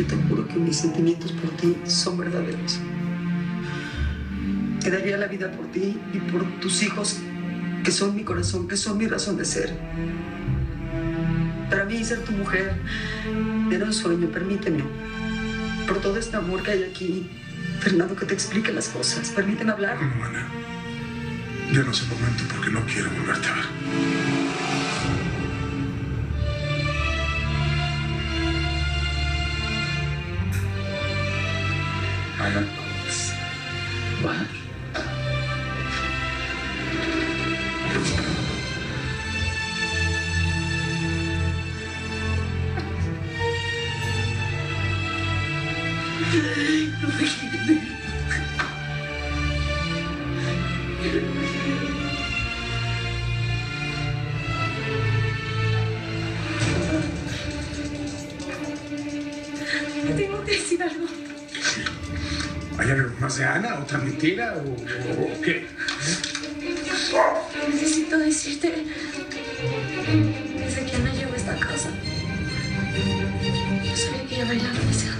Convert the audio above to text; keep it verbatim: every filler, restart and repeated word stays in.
Yo te juro que mis sentimientos por ti son verdaderos. Te daría la vida por ti y por tus hijos, que son mi corazón, que son mi razón de ser. Para mí, ser tu mujer era un sueño, permíteme. Por todo este amor que hay aquí, Fernando, que te explique las cosas. Permíteme hablar. No, Ana. Ya no es el momento porque no quiero volverte a ver. Ana. Va. No me quiere. Te tengo que decir algo. ¿Hay algo más de Ana? ¿Otra mentira? ¿O, o, o qué? Necesito decirte, desde que Ana llegó a esta casa, yo sabía que ella bailaba en ese